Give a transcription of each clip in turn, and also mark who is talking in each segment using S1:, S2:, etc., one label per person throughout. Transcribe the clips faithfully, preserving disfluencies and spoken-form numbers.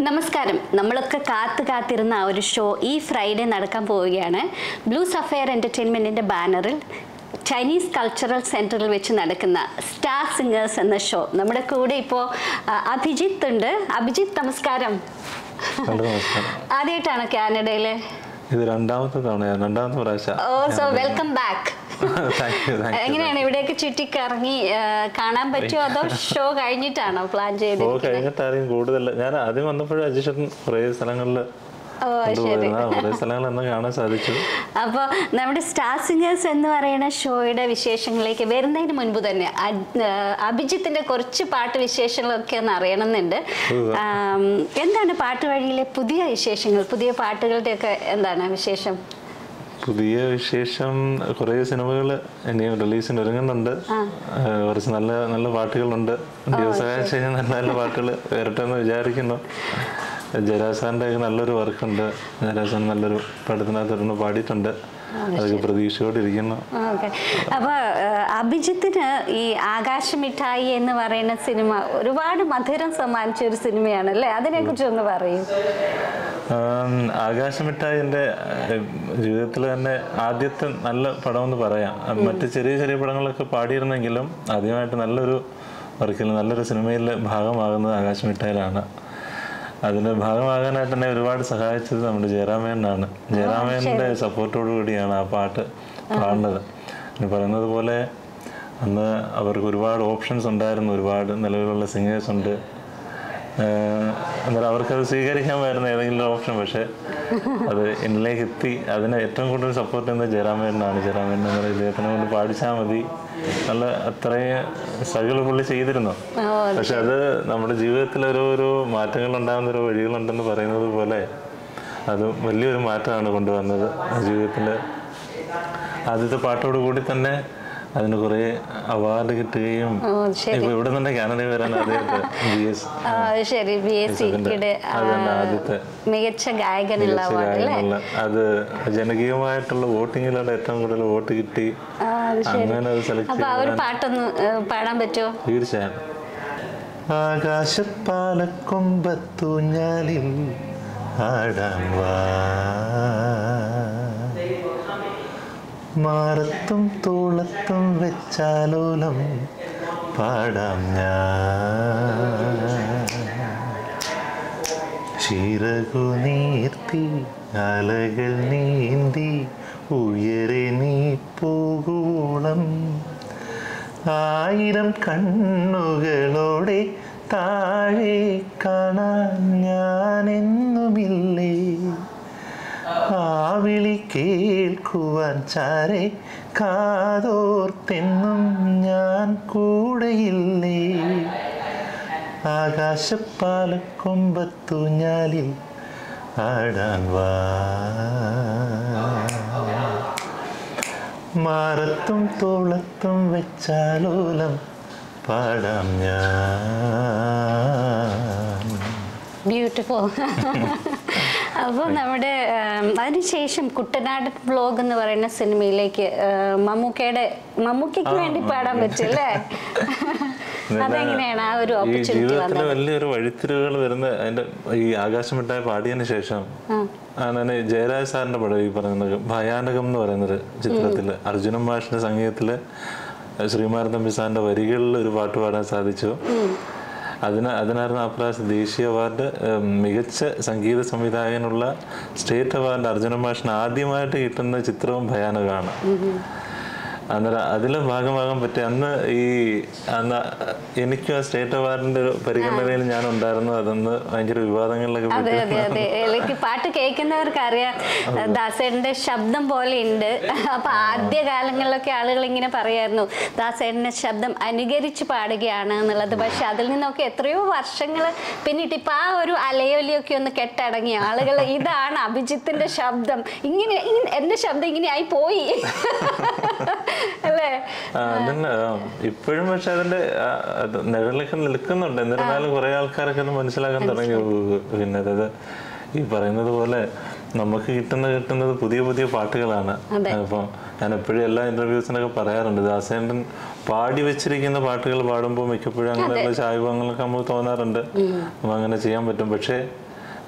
S1: നമസ്കാരം. നമ്മളൊക്കെ കാത്തു കാത്തിരുന്ന ആ ഒരു ഷോ ഈ ഫ്രൈഡേ നടക്കാൻ പോവുകയാണ്. ബ്ലൂ സഫയർ എൻ്റർടൈൻമെൻറ്റിൻ്റെ ബാനറിൽ ചൈനീസ് കൾച്ചറൽ സെൻറ്ററിൽ വെച്ച് നടക്കുന്ന സ്റ്റാർ സിംഗേഴ്സ് എന്ന ഷോ. നമ്മുടെ കൂടെ ഇപ്പോൾ അഭിജിത്ത് ഉണ്ട്. അഭിജിത്ത് നമസ്കാരം. ആദ്യമായിട്ടാണ് കാനഡയിൽ?
S2: ഇത് രണ്ടാമത്തെ തവണയാണ്, രണ്ടാമത്തെ പ്രാവശ്യം.
S1: ഓ, സോ വെൽക്കം ബാക്ക്. എങ്ങനെയാണ് ഇവിടെയൊക്കെ ചുറ്റിക്കറങ്ങി കാണാൻ പറ്റുമോ, അതോ ഷോ കഴിഞ്ഞിട്ടാണോ പ്ലാൻ ചെയ്തത്?
S2: ഷോ കഴിഞ്ഞിട്ടായിരിക്കും കൂടുതൽ. ഞാൻ ആദ്യം വന്നപ്പോഴും അജിഷൻ കുറേ സ്ഥലങ്ങളിൽ കാണാൻ സാധിച്ചു.
S1: അപ്പോൾ നമ്മുടെ സ്റ്റാർ സിംഗേഴ്സ് എന്ന് പറയുന്ന ഷോയുടെ വിശേഷങ്ങളിലേക്ക് വരുന്നതിന് മുൻപ് തന്നെ അഭിജിത്തിന്റെ കുറച്ച് പാട്ട് വിശേഷങ്ങളൊക്കെ ഒന്ന് അറിയണമെന്നുണ്ട്. എന്താണ് പാട്ട് വഴിയിലെ പുതിയ വിശേഷങ്ങൾ, പുതിയ പാട്ടുകളുടെ ഒക്കെ എന്താണ് വിശേഷം?
S2: പുതിയ വിശേഷം, കുറേ സിനിമകൾ ഇനിയും റിലീസിന് ഒരുങ്ങുന്നുണ്ട്. കുറച്ച് നല്ല നല്ല പാട്ടുകളുണ്ട്. ദിവസകാഴ്ച നല്ല നല്ല പാട്ടുകൾ വരട്ടെ എന്ന് വിചാരിക്കുന്നു. ജയരാസാറിൻ്റെ നല്ലൊരു വർക്കുണ്ട്. ജയരാസാൻ നല്ലൊരു പടത്തിനകത്തൊരെണ്ണം പാടിയിട്ടുണ്ട്. അതൊക്കെ പ്രതീക്ഷയോടിരിക്കുന്നു.
S1: അപ്പോൾ അഭിജിത്തിന് ഈ ആകാശമിഠായി എന്ന് പറയുന്ന സിനിമ ഒരുപാട് മധുരം സമ്മാനിച്ച ഒരു സിനിമയാണല്ലേ, അതിനെക്കുറിച്ച് ഒന്ന് പറയൂ.
S2: ആകാശമിഠായി എൻ്റെ ജീവിതത്തിൽ തന്നെ ആദ്യത്തെ നല്ല പടമെന്ന് പറയാം. മറ്റ് ചെറിയ ചെറിയ പടങ്ങളൊക്കെ പാടിയിരുന്നെങ്കിലും ആദ്യമായിട്ട് നല്ലൊരു വർക്കിൽ നല്ലൊരു സിനിമയിൽ ഭാഗമാകുന്നത് ആകാശമിഠായിലാണ്. അതിന് ഭാഗമാകാനായിട്ട് തന്നെ ഒരുപാട് സഹായിച്ചത് നമ്മുടെ ജയറാമേനാണ്. ജയറാമേൻ്റെ സപ്പോർട്ടോടു കൂടിയാണ് ആ പാട്ട് പാടുന്നത്. എന്ന് പറയുന്നത് പോലെ അന്ന് അവർക്ക് ഒരുപാട് ഓപ്ഷൻസ് ഉണ്ടായിരുന്നു, ഒരുപാട് നിലവിലുള്ള സിംഗേഴ്സ് ഉണ്ട്. അന്നേരം അവർക്കത് സ്വീകരിക്കാൻ വരുന്ന ഏതെങ്കിലും ഓപ്ഷൻ, പക്ഷേ അത് എന്നിലേക്ക് എത്തി. അതിന് ഏറ്റവും കൂടുതൽ സപ്പോർട്ട് ചെയ്യുന്നത് ജയറാമേനാണ്. ജയറാമേൻ എന്ന് പറയുന്നത് ഇദ്ദേഹത്തിനെ കൊണ്ട് പാടിച്ചാൽ മതി, നല്ല അത്രയും സ്ട്രഗിൾ പുള്ളി ചെയ്തിരുന്നു. പക്ഷെ അത് നമ്മുടെ ജീവിതത്തിൽ ഓരോരോ മാറ്റങ്ങൾ ഉണ്ടാകുന്ന ഓരോ വഴികളുണ്ടെന്ന് പറയുന്നത് പോലെ അത് വലിയൊരു മാറ്റമാണ് കൊണ്ടുവന്നത് ജീവിതത്തിൽ. ആദ്യത്തെ പാട്ടോട് കൂടി തന്നെ അതിന് കുറെ അവാർഡ് കിട്ടുകയും ഇപ്പൊ ഇവിടെ തന്നെ കാനഡയിൽ വരാൻ ആദ്യത്തെ
S1: മികച്ച ഗായകനുള്ള
S2: അത് ജനകീയമായിട്ടുള്ള വോട്ടിങ്ങിലൂടെ ഏറ്റവും കൂടുതൽ വോട്ട് കിട്ടി. അങ്ങനെ അത് സെലക്ട്
S1: പാട്ടൊന്ന് പാടാൻ പറ്റുമോ?
S2: തീർച്ചയായും. ആകാശപ്പാലക്കൊമ്പത്തൂഞ്ഞാലിൽ ആടാൻ വാ, മാറത്തും തോളത്തും വെച്ചാലോലം പാടാം ഞാൻ. ചിറകു നീർത്തി അലകൾ നീന്തി ഉയരെ നീ പോകുവോളം ആയിരം കണ്ണുകളോടെ താഴെ കാണാൻ ഞാനെന്നുമില്ലേ. ആ വിളി കേൾക്കുവാൻ ചാരെ കാതോർത്തെന്നും ഞാൻ കൂടെയില്ലേ. ആകാശപ്പാലക്കൊമ്പത്തൂഞ്ഞാലിൽ ആടാൻ വാ, മാറത്തും തോളത്തും വെച്ചാലോലം പാടാം ഞാൻ.
S1: ബ്യൂട്ടിഫുൾ. അപ്പോൾ നമ്മുടെ അതിനുശേഷം കുട്ടനാട് വ്ലോഗ് എന്ന് പറയുന്ന സിനിമയിലേക്ക് മമ്മൂക്കയുടെ മമ്മൂക്കയ്ക്ക് വേണ്ടി പാടാൻ പറ്റില്ലേ? അതെങ്ങനെയാണ് ആ ഒരു ഓപ്പർച്യൂണിറ്റി വന്നത്?
S2: വലിയൊരു വഴിത്തിരിവുകൾ വരുന്ന അതിന്റെ ഈ ആകാശമിഠായി പാടിയതിനു ശേഷം ആണ് ജയരാജ് സാറിന്റെ പടം ഈ പറയുന്നത് ഭയാനകം എന്ന് പറയുന്നൊരു ചിത്രത്തില് അർജുനൻ മാഷിന്റെ സംഗീതത്തില് ശ്രീമാൻ തമ്പി സാറിന്റെ വരികളിൽ ഒരു പാട്ട് പാടാൻ സാധിച്ചു. അതിന് അതിനായിരുന്നു ആ പ്രാവശ്യം ദേശീയ അവാർഡ്. മികച്ച സംഗീത സംവിധായകനുള്ള സ്റ്റേറ്റ് അവാർഡ് അർജുനൻ മാഷിന് ആദ്യമായിട്ട് കിട്ടുന്ന ചിത്രവും ഭയാനകമാണ്. അന്നേരം അതിലും ഭാഗമാകാൻ പറ്റിയ അന്ന് ഈ അന്ന് എനിക്കും ആ സ്റ്റേറ്റ് അവാർഡിന്റെ ഒരു പരിഗണനയിൽ ഞാൻ ഉണ്ടായിരുന്നു. അതൊന്ന് ഭയങ്കര വിവാദങ്ങളിലൊക്കെ.
S1: പാട്ട് കേൾക്കുന്നവർക്ക് അറിയാം, ദാസേട്ടന്റെ ശബ്ദം പോലെ ഉണ്ട്. അപ്പൊ ആദ്യ കാലങ്ങളിലൊക്കെ ആളുകൾ ഇങ്ങനെ പറയായിരുന്നു ദാസേട്ടന്റെ ശബ്ദം അനുകരിച്ച് പാടുകയാണ് എന്നുള്ളത്. പക്ഷെ അതിൽ നിന്നൊക്കെ എത്രയോ വർഷങ്ങൾ പിന്നിട്ട് ഇപ്പൊ ആ ഒരു അലയൊലിയൊക്കെ ഒന്ന് കെട്ടടങ്ങിയ ആളുകൾ ഇതാണ് അഭിജിത്തിന്റെ ശബ്ദം, ഇങ്ങനെ എന്റെ ശബ്ദം ഇങ്ങനെ ആയി പോയി അല്ലേ?
S2: ഇപ്പോഴും പക്ഷെ അതിന്റെ നിഴലൊക്കെ നിൽക്കുന്നുണ്ട്. എന്നിരുന്നാലും കുറെ ആൾക്കാരൊക്കെ മനസ്സിലാക്കാൻ തുടങ്ങി. പിന്നെ അതായത് ഈ പറയുന്നത് പോലെ നമുക്ക് കിട്ടുന്ന കിട്ടുന്നത് പുതിയ പുതിയ പാട്ടുകളാണ്. അപ്പം ഞാൻ എപ്പോഴും എല്ലാ ഇന്റർവ്യൂസിനൊക്കെ പറയാറുണ്ട്, ദാസേട്ടൻ പാടി വെച്ചിരിക്കുന്ന പാട്ടുകൾ പാടുമ്പോൾ മിക്കപ്പോഴും അങ്ങനെയുള്ള ചായ്വങ്ങളൊക്കെ നമുക്ക് തോന്നാറുണ്ട്. അപ്പം അങ്ങനെ ചെയ്യാൻ പറ്റും. പക്ഷേ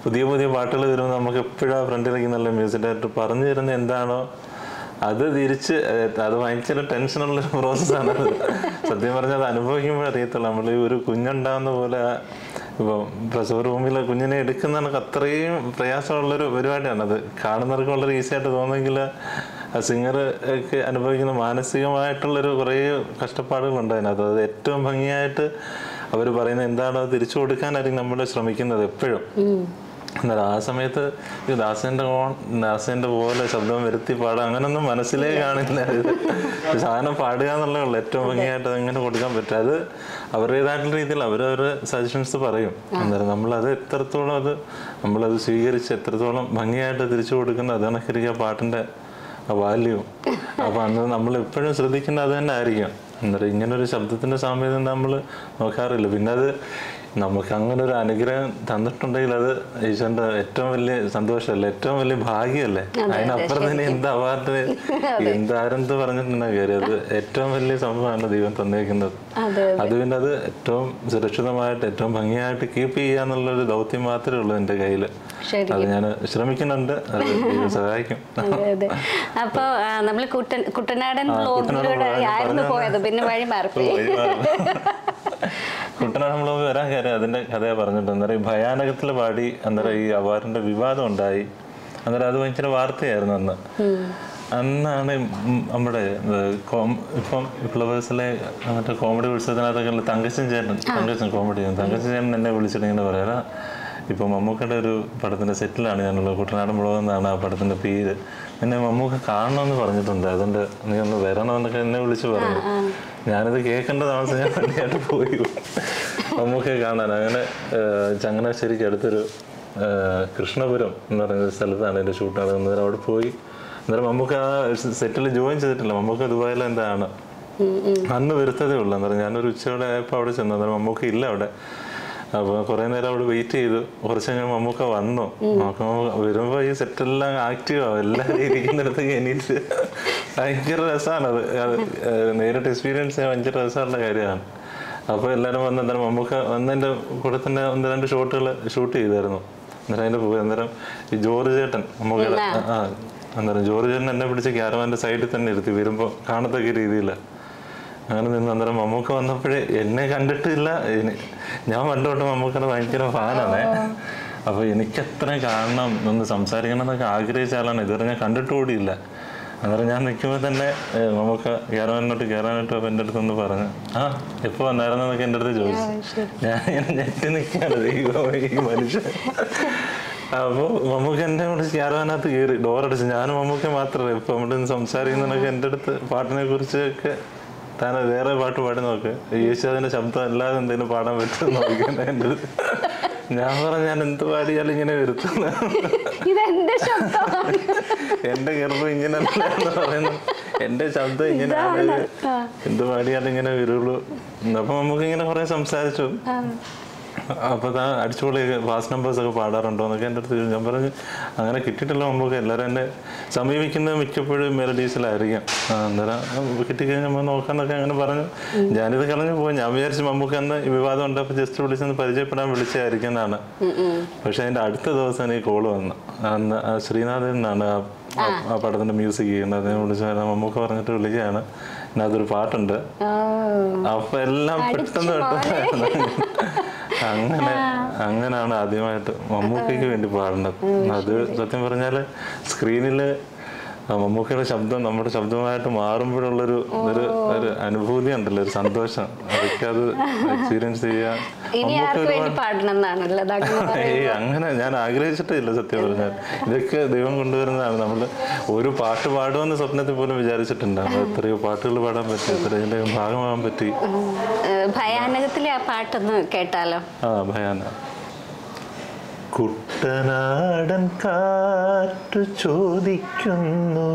S2: പുതിയ പുതിയ പാട്ടുകൾ വരുമ്പോൾ നമുക്ക് എപ്പോഴും ആ ഫ്രണ്ടിലേക്ക് നല്ല മ്യൂസിക് ഡയറക്ടർ പറഞ്ഞു തരുന്ന എന്താണോ അത് തിരിച്ച് അത് ഭയങ്കര ടെൻഷനുള്ളൊരു പ്രോസസ്സാണ്. അത് സത്യം പറഞ്ഞാൽ അത് അനുഭവിക്കുമ്പോൾ അറിയത്തുള്ളൂ. നമ്മൾ ഈ ഒരു കുഞ്ഞുണ്ടാകുന്ന പോലെ ഇപ്പോൾ പ്രസവ റൂമിൽ കുഞ്ഞിനെ എടുക്കുന്നതൊക്കെ അത്രയും പ്രയാസമുള്ളൊരു പരിപാടിയാണ്. അത് കാണുന്നവർക്ക് വളരെ ഈസി ആയിട്ട് തോന്നുമെങ്കിൽ ആ സിംഗർ ഒക്കെ അനുഭവിക്കുന്ന മാനസികമായിട്ടുള്ളൊരു കുറേ കഷ്ടപ്പാടുകളുണ്ട് അതിനകത്ത്. അത് ഏറ്റവും ഭംഗിയായിട്ട് അവർ പറയുന്നത് എന്താണോ അത് തിരിച്ചു കൊടുക്കാനായിരിക്കും നമ്മൾ ശ്രമിക്കുന്നത് എപ്പോഴും. എന്നാൽ ആ സമയത്ത് ഈ ദാസേൻ്റെ ഓൺ ദാസേൻ്റെ പോലെ ശബ്ദം വരുത്തി പാടുക അങ്ങനൊന്നും മനസ്സിലേ കാണില്ല. സാധനം പാടുക എന്നുള്ളതേ ഏറ്റവും ഭംഗിയായിട്ട് അതെങ്ങനെ കൊടുക്കാൻ പറ്റും. അത് അവരുടേതായിട്ടുള്ള രീതിയിൽ അവരവരുടെ സജഷൻസ് പറയും. അന്നേരം നമ്മളത് എത്രത്തോളം അത് നമ്മളത് സ്വീകരിച്ച് എത്രത്തോളം ഭംഗിയായിട്ട് തിരിച്ചു കൊടുക്കുന്നത് അതാണ് ശരിക്കും ആ പാട്ടിൻ്റെ വാല്യൂ. അപ്പം അന്ന് നമ്മൾ എപ്പോഴും ശ്രദ്ധിക്കുന്നത് അത് തന്നെ ആയിരിക്കും. അന്നേരം ഇങ്ങനൊരു ശബ്ദത്തിൻ്റെ സാമ്യത നമ്മൾ നോക്കാറില്ല. പിന്നെ അത് നമുക്ക് അങ്ങനെ ഒരു അനുഗ്രഹം തന്നിട്ടുണ്ടെങ്കിൽ അത് ഈശ്വരൻ്റെ ഏറ്റവും വലിയ സന്തോഷമല്ലേ, ഏറ്റവും വലിയ ഭാഗ്യമല്ലേ. അതിനപ്പുറം തന്നെ എന്ത് അവാർഡ് എന്താരെന്ത് പറഞ്ഞിട്ടുണ്ടെങ്കിൽ കയറി അത് ഏറ്റവും വലിയ സംഭവമാണ് ദൈവം തന്നേക്കുന്നത്. അത് പിന്നെ അത് ഏറ്റവും സുരക്ഷിതമായിട്ട് ഏറ്റവും ഭംഗിയായിട്ട് കീപ്പ് ചെയ്യുക എന്നുള്ളൊരു ദൗത്യം മാത്രമേ ഉള്ളൂ എൻ്റെ കയ്യിൽ. അത് ഞാൻ ശ്രമിക്കുന്നുണ്ട്, അത് ദൈവം സഹായിക്കും.
S1: അപ്പൊ നമ്മൾ കുട്ടനാടൻ ആയിരുന്നു പോയത്, പിന്നെ വഴി മാറിപ്പോയി.
S2: കുട്ടനാടൻ ബ്ലോഗ് വരാൻ കാര്യം അതിന്റെ കഥയെ പറഞ്ഞിട്ട് അന്നേരം ഈ ഭയാനകത്തിൽ പാടി അന്നേരം ഈ അവാർഡിന്റെ വിവാദം ഉണ്ടായി. അന്നേരം അത് ഭയങ്കര വാർത്തയായിരുന്നു അന്ന്. അന്നാണ് നമ്മുടെ ഇപ്പം ഫ്ലവേഴ്സിലെ മറ്റേ കോമഡി ഉത്സവത്തിനകത്തൊക്കെ തങ്കച്ചൻ ചേട്ടൻ തങ്കച്ചൻ കോമഡി തങ്കച്ചൻ ചേട്ടൻ എന്നെ വിളിച്ചിട്ട് ഇങ്ങനെ പറയാ, ഇപ്പം മമ്മൂക്കയുടെ ഒരു പടത്തിന്റെ സെറ്റിലാണ് ഞാനുള്ളത്, കുട്ടനാടൻ ബ്ലോഗ് എന്നാണ് ആ പടത്തിന്റെ പേര്. എന്നെ മമ്മൂക്ക കാണണമെന്ന് പറഞ്ഞിട്ടുണ്ട്, അതുകൊണ്ട് നീ ഒന്ന് വരണമെന്നൊക്കെ എന്നെ വിളിച്ച് പറഞ്ഞു. ഞാനിത് കേൾക്കേണ്ട താമസം ഞാൻ വണ്ടിയായിട്ട് പോയി മമ്മൂക്കയെ കാണാൻ. അങ്ങനെ ചങ്ങനാശ്ശേരിക്ക് അടുത്തൊരു കൃഷ്ണപുരം എന്ന് പറയുന്ന സ്ഥലത്താണ് എൻ്റെ ഷൂട്ട് നടക്കുന്നത്. അവിടെ പോയി അന്നേരം മമ്മൂക്ക ആ സെറ്റിൽ ജോയിൻ ചെയ്തിട്ടില്ല. മമ്മൂക്ക ദുബായിൽ എന്താണ് അന്ന് വരുത്തതേ ഉള്ളൂ. അന്നേരം ഞാനൊരു ഉച്ചയോടെ ആയപ്പോൾ അവിടെ ചെന്നു. അന്നേരം മമ്മൂക്ക ഇല്ല അവിടെ. അപ്പോൾ കുറേ നേരം അവിടെ വെയിറ്റ് ചെയ്തു. കുറച്ച് കഴിഞ്ഞാൽ മമ്മൂക്ക വന്നു. വരുമ്പോൾ ഈ സെറ്റെല്ലാം ആക്റ്റീവാകും, എല്ലാവരും ഇരിക്കുന്നിടത്തേക്ക് എണീറ്റ്. ഭയങ്കര രസമാണ് അത്. അത് നേരിട്ട് എക്സ്പീരിയൻസ് ചെയ്യാൻ ഭയങ്കര രസമുള്ള കാര്യമാണ്. അപ്പോൾ എല്ലാവരും വന്ന് അന്നേരം മമ്മൂക്ക വന്നതിൻ്റെ കൂടെ തന്നെ ഒന്ന് രണ്ട് ഷോട്ടുകൾ ഷൂട്ട് ചെയ്തായിരുന്നു. അന്നേരം അതിൻ്റെ പോയി അന്നേരം ഈ ജോർജ് ചേട്ടൻ മമ്മൂക്കയുടെ ആ അന്നേരം ജോർജ് ചേട്ടൻ എന്നെ പിടിച്ച് ക്യാരവാൻ്റെ സൈഡിൽ തന്നെ ഇരുത്തി വരുമ്പോൾ കാണത്തക്ക രീതിയിൽ അങ്ങനെ നിന്ന്. അന്നേരം മമ്മൂക്ക വന്നപ്പോഴേ എന്നെ കണ്ടിട്ടില്ല. ഞാൻ പണ്ടോട്ട് മമ്മൂക്കയുടെ ഭയങ്കര ഫാനാണേ. അപ്പോൾ എനിക്കത്ര കാണണം ഒന്ന് സംസാരിക്കണം എന്നൊക്കെ ആഗ്രഹിച്ച ആളാണ്. ഇതുവരെ ഞാൻ കണ്ടിട്ട് കൂടിയില്ല. അന്നേരം ഞാൻ നിൽക്കുമ്പോൾ തന്നെ മമ്മൂക്ക കയറാനോട്ട് കയറാനായിട്ട് അപ്പോൾ എൻ്റെ അടുത്തൊന്ന് പറഞ്ഞു, ആ എപ്പോൾ വന്നായിരുന്നൊക്കെ എൻ്റെ അടുത്ത് ചോദിച്ചു. ഞാൻ ഇങ്ങനെ ഞെട്ടി നിൽക്കുകയാണ് ഈ മനുഷ്യൻ. അപ്പോൾ മമ്മൂക്ക എന്നെ വിളിച്ച് ക്യാരവാനകത്ത് കയറി ഡോറടിച്ച്. ഞാനും മമ്മൂക്ക മാത്രമല്ല ഇപ്പോൾ നമ്മുടെ ഇന്ന് സംസാരിക്കുന്നതൊക്കെ എൻ്റെ അടുത്ത് പാട്ടിനെ കുറിച്ചൊക്കെ താൻ വേറെ പാട്ട് പാടി നോക്ക്, യേശുദാസിന്റെ ശബ്ദം അല്ലാതെ എന്തെങ്കിലും പാടാൻ പറ്റുമെന്ന് നോക്കിയാണ് എൻ്റെ അടുത്ത്. ഞാൻ പറഞ്ഞു ഞാൻ എന്ത് പാടിയാലും ഇങ്ങനെ വരുത്തുന്നു, എന്റെ ഗർഭം ഇങ്ങനെയല്ല എന്ന് പറയുന്നു, എന്റെ ശബ്ദം ഇങ്ങനെയാണ്, എന്ത് പാടിയാലും ഇങ്ങനെ വരുള്ളൂ. അപ്പൊ നമുക്ക് ഇങ്ങനെ കുറെ സംസാരിച്ചു. അപ്പൊ താ അടിച്ചുപൊളി ഫാസ്റ്റ് നമ്പേഴ്സ് ഒക്കെ പാടാറുണ്ടോ എന്നൊക്കെ എൻ്റെ അടുത്ത് ഞാൻ പറഞ്ഞു അങ്ങനെ കിട്ടിയിട്ടില്ല. നമുക്ക് എല്ലാവരും എന്നെ സമീപിക്കുന്നത് മിക്കപ്പോഴും മെലഡീസിലായിരിക്കാം. അന്നേരം കിട്ടിക്കഴിഞ്ഞാൽ നമ്മൾ നോക്കാന്നൊക്കെ അങ്ങനെ പറഞ്ഞു. ഞാനിത് കളഞ്ഞു പോയി. ഞാൻ വിചാരിച്ചു മമ്മൂക്ക അന്ന് വിവാദം ഉണ്ട്, അപ്പൊ ജസ്റ്റ് വിളിച്ചൊന്ന് പരിചയപ്പെടാൻ വിളിച്ചായിരിക്കും എന്നാണ്. പക്ഷെ അതിന്റെ അടുത്ത ദിവസം ഈ കോള് വന്നു. അന്ന് ശ്രീനാഥൻ എന്നാണ് ആ പടത്തിന്റെ മ്യൂസിക് ചെയ്യുന്നത്. അതിനെ വിളിച്ച് മമ്മൂക്ക പറഞ്ഞിട്ട് വിളിക്കുകയാണ്, ഇതിനകത്തൊരു പാട്ടുണ്ട്. അപ്പൊ എല്ലാം പെട്ടെന്ന് പെട്ടെന്ന് അങ്ങനെ അങ്ങനെയാണ് ആദ്യമായിട്ട് മമ്മൂക്കയ്ക്ക് വേണ്ടി പാടുന്നത്. അത് സത്യം പറഞ്ഞാല് സ്ക്രീനില് മമ്മൂക്കയുടെ ശബ്ദം നമ്മുടെ ശബ്ദമായിട്ട് മാറുമ്പോഴുള്ളൊരു ഒരു ഒരു അനുഭൂതി ഉണ്ടല്ലോ, ഒരു സന്തോഷം. അതൊക്കെ അത് എക്സ്പീരിയൻസ് ചെയ്യാൻ ഏയ് അങ്ങനെ ഞാൻ ആഗ്രഹിച്ചിട്ടില്ല സത്യം പറഞ്ഞാൽ. ഇതൊക്കെ ദൈവം കൊണ്ടുവരുന്നതാണ്. നമ്മൾ ഒരു പാട്ട് പാടുമെന്ന് സ്വപ്നത്തിൽ പോലും വിചാരിച്ചിട്ടുണ്ടാകും. എത്രയോ പാട്ടുകൾ പാടാൻ പറ്റി, എത്രയോ ഭാഗമാകാൻ പറ്റി.
S1: ഭയാനകത്തിലെ ആ പാട്ടൊന്ന് കേട്ടാലോ?
S2: ആ ഭയാനകം. കുട്ടനാടൻ കാറ്റു ചോദിക്കുന്നു,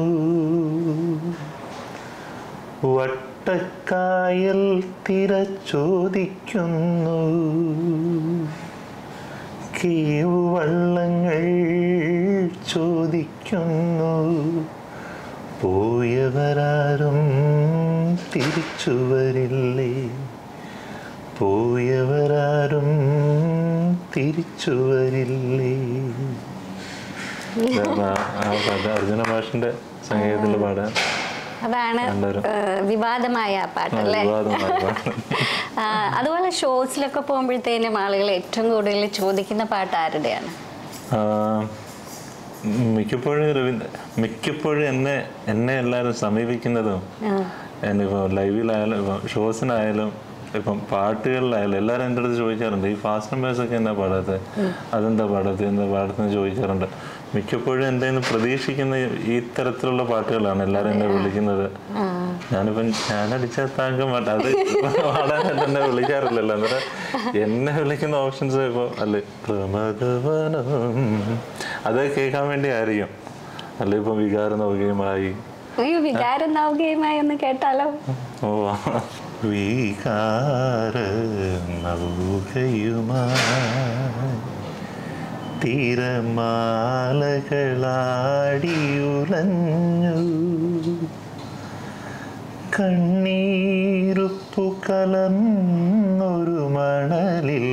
S2: വട്ടക്കായൽ തിര ചോദിക്കുന്നു, കീവുവള്ളങ്ങൾ ചോദിക്കുന്നു, പോയവരാരും തിരിച്ചു വരില്ലേ, പോയവരാരും തിരിച്ചു ചുവരില്ലേ. അർജുന മാഷിന്റെ സംഗീതത്തിൽ പാടാൻ
S1: അതാണ് വിവാദമായ പാട്ടല്ലേ. അതുപോലെ ഷോസിലൊക്കെ പോകുമ്പോഴത്തേനും ആളുകൾ ഏറ്റവും കൂടുതൽ ചോദിക്കുന്ന പാട്ട് ആരുടെയാണ്?
S2: മിക്കപ്പോഴും മിക്കപ്പോഴും എന്നെ എന്നെ എല്ലാവരും സമീപിക്കുന്നതും എന്നിപ്പോൾ ലൈവിലായാലും ഇപ്പം ഷോസിനായാലും ഇപ്പം പാട്ടുകളിലായാലും എല്ലാവരും എൻ്റെ അടുത്ത് ചോദിക്കാറുണ്ട്, ഈ ഫാസ്റ്റ് നമ്പേഴ്സ് ഒക്കെ എന്നാ പാടാത്തത്, അതെന്താ പാടാത്തത്, എന്താ പാടത്തെന്ന് ചോദിക്കാറുണ്ട്. മിക്കപ്പോഴും എൻ്റെ നിന്ന് പ്രതീക്ഷിക്കുന്ന ഈ തരത്തിലുള്ള പാട്ടുകളാണ് എല്ലാവരും എന്നെ വിളിക്കുന്നത്. ഞാനിപ്പം ഞാനടിച്ച താങ്കം പാട്ട് അത് പാടാനായിട്ട് എന്നെ വിളിക്കാറില്ലല്ലോ. അന്നേരം എന്നെ വിളിക്കുന്ന ഓപ്ഷൻസ് ഇപ്പോൾ അല്ലേ പ്രമദവനം അത് കേൾക്കാൻ വേണ്ടി ആയിരിക്കും. അല്ലെ ഇപ്പം വികാരം നൗകയുമായി
S1: വികാരം നൗകയുമായി ഒന്ന് കേട്ടാലോ?
S2: ഓ വികാര നൗകയുമായി തിരമാലകളാടിയുലഞ്ഞു കണ്ണീരുപ്പു കലർന്നൊരു മണലിൽ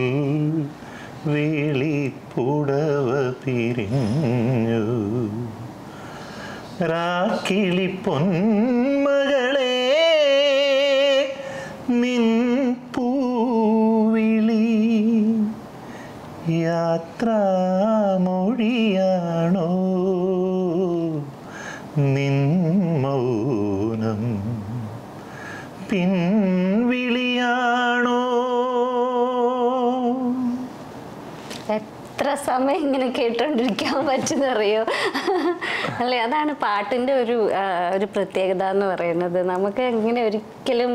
S2: വേളിപ്പുടവ പിരിഞ്ഞു രാക്കിളി പൊന്മകളെ നിൻ പൂവിളി യാത്രാമൊഴിയാണോ നിൻ മൗനം പിൻവിളിയാണോ?
S1: എത്ര സമയം ഇങ്ങനെ കേട്ടോണ്ടിരിക്കാൻ പറ്റുന്നറിയോ അല്ലേ? അതാണ് പാട്ടിൻ്റെ ഒരു ഒരു പ്രത്യേകത എന്ന് പറയുന്നത്. നമുക്ക് ഇങ്ങനെ ഒരിക്കലും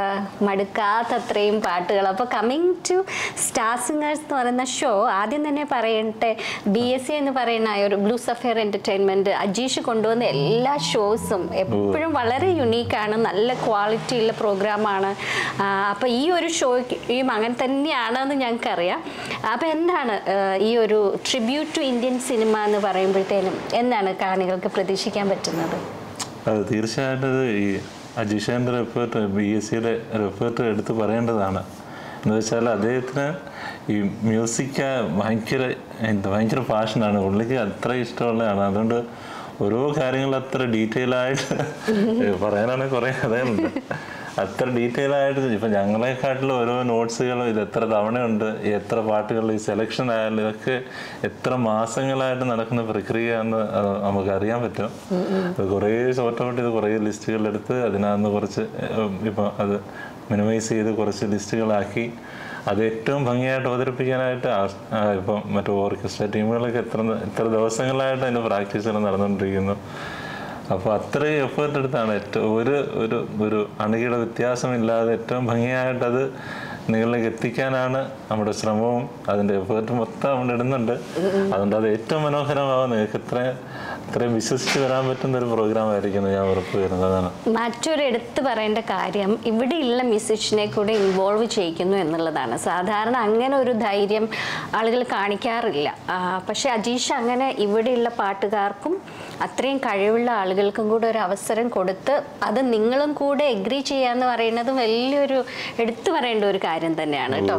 S1: മടുക്കാത്തത്രയും പാട്ടുകൾ. അപ്പോൾ കമ്മിങ് ടു സ്റ്റാർ സിംഗേഴ്സ് എന്ന് പറയുന്ന ഷോ, ആദ്യം തന്നെ പറയട്ടെ, ബി എസ് സി എന്ന് പറയുന്ന ഒരു ബ്ലൂ സഫയർ എൻ്റർടൈൻമെൻറ്റ് അജീഷ് കൊണ്ടുവന്ന എല്ലാ ഷോസും എപ്പോഴും വളരെ യുണീക്കാണ്, നല്ല ക്വാളിറ്റി ഉള്ള പ്രോഗ്രാമാണ്. അപ്പോൾ ഈ ഒരു ഷോയും അങ്ങനെ തന്നെയാണെന്ന് ഞങ്ങൾക്കറിയാം. അപ്പോൾ എന്താണ് ഈ ഒരു ട്രിബ്യൂട്ട് ടു ഇന്ത്യൻ സിനിമ എന്ന് പറയുമ്പോഴത്തേനും എന്താണ് കാണികൾക്ക് പ്രതീക്ഷിക്കാൻ പറ്റുന്നത്?
S2: അത് തീർച്ചയായിട്ടും ഈ അജീഷേൻ്റെ റിപ്പോർട്ട് ബി എസ് സിയുടെ റിപ്പോർട്ട് എടുത്ത് പറയേണ്ടതാണ്. എന്ന് വെച്ചാൽ അദ്ദേഹത്തിന് ഈ മ്യൂസിക് ഭയങ്കര എന്താ ഭയങ്കര പാഷനാണ്, പുള്ളിക്ക് അത്ര ഇഷ്ടമുള്ളതാണ്. അതുകൊണ്ട് ഓരോ കാര്യങ്ങൾ അത്ര ഡീറ്റെയിൽ ആയിട്ട് പറയാനാണെങ്കിൽ കുറേ കഥകളുണ്ട്. അത്ര ഡീറ്റെയിൽ ആയിട്ട് ഇപ്പം ഞങ്ങളെക്കാട്ടിലും ഓരോ നോട്ട്സുകളും ഇത് എത്ര തവണയുണ്ട്, എത്ര പാട്ടുകൾ, ഈ സെലക്ഷൻ ആയാലും ഇതൊക്കെ എത്ര മാസങ്ങളായിട്ട് നടക്കുന്ന പ്രക്രിയ എന്ന് നമുക്കറിയാൻ പറ്റും. കുറേ ഷോർട്ട് ഔട്ട് ചെയ്ത് കുറേ ലിസ്റ്റുകളെടുത്ത് അതിനകത്ത് കുറച്ച് ഇപ്പം അത് മിനിമൈസ് ചെയ്ത് കുറച്ച് ലിസ്റ്റുകളാക്കി അത് ഏറ്റവും ഭംഗിയായിട്ട് അവതരിപ്പിക്കാനായിട്ട് ഇപ്പം മറ്റു ഓർക്കസ്ട്ര ടീമുകളൊക്കെ എത്ര എത്ര ദിവസങ്ങളായിട്ട് അതിൻ്റെ പ്രാക്ടീസുകൾ നടന്നുകൊണ്ടിരിക്കുന്നു. അപ്പോൾ അത്രയും എഫേർട്ട് എടുത്താണ് ഏറ്റവും ഒരു ഒരു ഒരു അണുകിട വ്യത്യാസമില്ലാതെ ഏറ്റവും ഭംഗിയായിട്ടത് നിങ്ങളിലേക്ക് എത്തിക്കാനാണ് നമ്മുടെ ശ്രമവും. അതിൻ്റെ എഫേർട്ട് മൊത്തം നമ്മൾ ഇടുന്നുണ്ട്. അതുകൊണ്ട് അത് ഏറ്റവും മനോഹരമാവും. നിങ്ങൾക്ക് ഇത്ര ഇത്രയും വിശ്വസിച്ച് വരാൻ പറ്റുന്ന ഒരു പ്രോഗ്രാം ആയിരിക്കും ഞാൻ ഉറപ്പ് വരുന്നത്. അതാണ്
S1: മറ്റൊരു എടുത്തു പറയേണ്ട കാര്യം, ഇവിടെയുള്ള മ്യൂസിഷ്യനെ കൂടെ ഇൻവോൾവ് ചെയ്യിക്കുന്നു എന്നുള്ളതാണ്. സാധാരണ അങ്ങനെ ഒരു ധൈര്യം ആളുകൾ കാണിക്കാറില്ല. പക്ഷെ അജീഷ് അങ്ങനെ ഇവിടെയുള്ള പാട്ടുകാർക്കും അത്രയും കഴിവുള്ള ആളുകൾക്കും കൂടെ ഒരു അവസരം കൊടുത്ത് അത് നിങ്ങളും കൂടെ എഗ്രി ചെയ്യാന്ന് പറയുന്നത് വലിയൊരു എടുത്തു പറയേണ്ട ഒരു കാര്യം തന്നെയാണ് കേട്ടോ.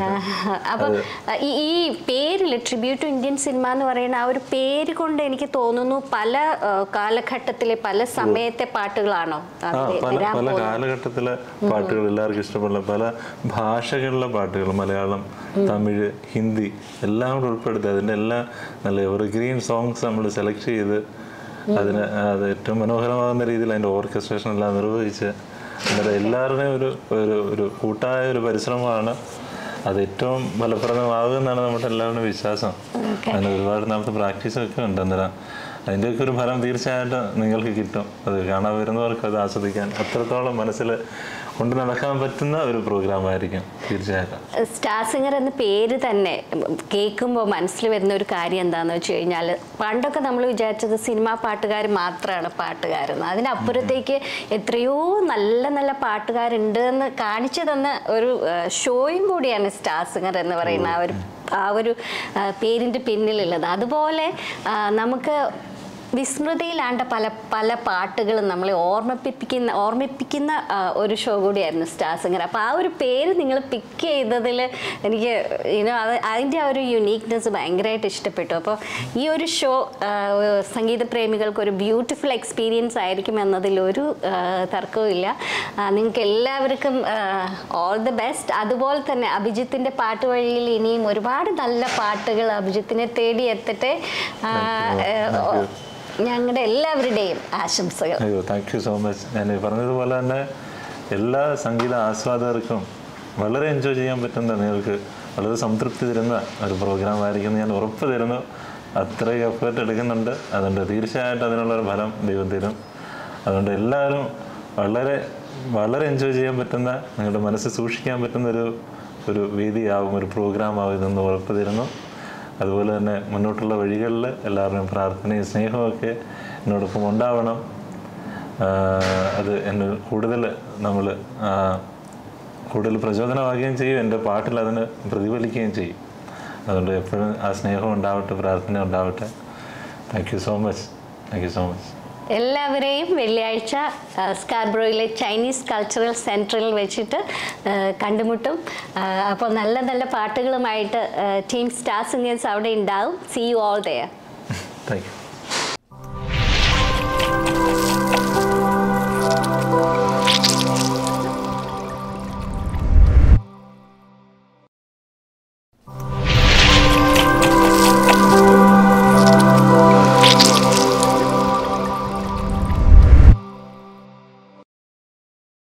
S1: അപ്പം ഈ പേരിൽ ട്രിബ്യൂട്ട് ടു ഇന്ത്യൻ സിനിമ എന്ന് പറയുന്ന ആ ഒരു പേര് കൊണ്ട് എനിക്ക് തോന്നുന്നു പല കാലഘട്ടത്തിലെ പല സമയത്തെ പാട്ടുകളാണോ?
S2: പല പല കാലഘട്ടത്തിലെ പാട്ടുകൾ എല്ലാവർക്കും ഇഷ്ടപ്പെടുന്ന പല ഭാഷകളിലെ പാട്ടുകൾ, മലയാളം, തമിഴ്, ഹിന്ദി എല്ലാം കൂടെ ഉൾപ്പെടുത്തി അതിൻ്റെ എല്ലാ നല്ല എവർഗ്രീൻ സോങ്സ് നമ്മൾ സെലക്ട് ചെയ്ത് അതിന് അത് ഏറ്റവും മനോഹരമാകുന്ന രീതിയിൽ അതിൻ്റെ ഓർക്കസ്ട്രേഷൻ എല്ലാം നിർവഹിച്ച് അന്നേരം എല്ലാവരുടെയും ഒരു ഒരു ഒരു കൂട്ടായ ഒരു പരിശ്രമമാണ്. അത് ഏറ്റവും ഫലപ്രദമാകുമെന്നാണ് നമ്മുടെ എല്ലാവരുടെയും വിശ്വാസം. അതിന് ഒരുപാട് നമുക്ക് പ്രാക്ടീസൊക്കെ ഉണ്ട്. അന്നേരം അതിൻ്റെയൊക്കെ ഒരു ഫലം തീർച്ചയായിട്ടും നിങ്ങൾക്ക് കിട്ടും. അത് കാണാൻ വരുന്നവർക്ക് അത് ആസ്വദിക്കാൻ അത്രത്തോളം മനസ്സിൽ കൊണ്ട് നടക്കാൻ പറ്റുന്ന ഒരു പ്രോഗ്രാം ആയിരിക്കും തീർച്ചയായിട്ടും.
S1: സ്റ്റാർ സിംഗർ എന്ന പേര് തന്നെ കേൾക്കുമ്പോൾ മനസ്സിൽ വരുന്ന ഒരു കാര്യം എന്താണെന്ന് വെച്ച് കഴിഞ്ഞാൽ, പണ്ടൊക്കെ നമ്മൾ വിചാരിച്ചത് സിനിമാ പാട്ടുകാർ മാത്രമാണ് പാട്ടുകാരെന്ന്. അതിനപ്പുറത്തേക്ക് എത്രയോ നല്ല നല്ല പാട്ടുകാരുണ്ട് എന്ന് കാണിച്ചു തന്ന ഒരു ഷോയും കൂടിയാണ് സ്റ്റാർ സിംഗർ എന്ന് പറയുന്ന ആ ഒരു ആ ഒരു പേരിൻ്റെ പിന്നിലുള്ളത്. അതുപോലെ നമുക്ക് വിസ്മൃതിയിലാണ്ട പല പല പാട്ടുകളും നമ്മളെ ഓർമ്മിപ്പിക്കുന്ന ഓർമ്മിപ്പിക്കുന്ന ഒരു ഷോ കൂടിയായിരുന്നു സ്റ്റാർ സിംഗർ. അപ്പോൾ ആ ഒരു പേര് നിങ്ങൾ പിക്ക് ചെയ്തതിൽ എനിക്ക് യുനോ അത് അതിൻ്റെ ആ ഒരു യുണീക്നെസ് ഭയങ്കരമായിട്ട് ഇഷ്ടപ്പെട്ടു. അപ്പോൾ ഈ ഒരു ഷോ സംഗീത പ്രേമികൾക്ക് ഒരു ബ്യൂട്ടിഫുൾ എക്സ്പീരിയൻസ് ആയിരിക്കും എന്നതിലൊരു തർക്കവും ഇല്ല. നിങ്ങൾക്ക് എല്ലാവർക്കും ഓൾ ദി ബെസ്റ്റ്. അതുപോലെ തന്നെ അഭിജിത്തിൻ്റെ പാട്ട് വഴിയിൽ ഇനിയും ഒരുപാട് നല്ല പാട്ടുകൾ അഭിജിത്തിനെ തേടി എത്തട്ടെ. ഞങ്ങളുടെ എല്ലാവരുടെയും ആശംസകൾ.
S2: അയ്യോ താങ്ക് യു സോ മച്ച്. ഞാൻ പറഞ്ഞതുപോലെ തന്നെ എല്ലാ സംഗീത ആസ്വാദകർക്കും വളരെ എൻജോയ് ചെയ്യാൻ പറ്റുന്ന, നിങ്ങൾക്ക് വളരെ സംതൃപ്തി തരുന്ന ഒരു പ്രോഗ്രാം ആയിരിക്കും ഞാൻ ഉറപ്പ് തരുന്നു. അത്രയും എഫേർട്ട് എടുക്കുന്നുണ്ട്, അതുകൊണ്ട് തീർച്ചയായിട്ടും അതിനുള്ളൊരു ഫലം ദൈവം തരും. അതുകൊണ്ട് എല്ലാവരും വളരെ വളരെ എൻജോയ് ചെയ്യാൻ പറ്റുന്ന, നിങ്ങളുടെ മനസ്സ് സൂക്ഷിക്കാൻ പറ്റുന്ന ഒരു ഒരു വേദിയാവും, ഒരു പ്രോഗ്രാമാവും ഇതെന്ന് ഉറപ്പ് തരുന്നു. അതുപോലെ തന്നെ മുന്നോട്ടുള്ള വഴികളിൽ എല്ലാവരുടെയും പ്രാർത്ഥനയും സ്നേഹമൊക്കെ എന്നോടൊപ്പം ഉണ്ടാവണം. അത് എന്നെ കൂടുതൽ നമ്മൾ കൂടുതൽ പ്രചോദനമാകുകയും ചെയ്യും, എൻ്റെ പാട്ടിൽ അതിന് പ്രതിഫലിക്കുകയും ചെയ്യും. അതുകൊണ്ട് എപ്പോഴും ആ സ്നേഹം ഉണ്ടാവട്ടെ, പ്രാർത്ഥന ഉണ്ടാവട്ടെ. Thank you so much. Thank you so much.
S1: എല്ലാവരെയും വെള്ളിയാഴ്ച സ്കാർബ്രോയിലെ ചൈനീസ് കൾച്ചറൽ സെൻറ്ററിൽ വെച്ചിട്ട് കണ്ടുമുട്ടും. അപ്പോൾ നല്ല നല്ല പാട്ടുകളുമായിട്ട് ടീം സ്റ്റാർ സിംഗേഴ്സ് അവിടെ ഉണ്ടാവും. See you all there.
S2: Thank U.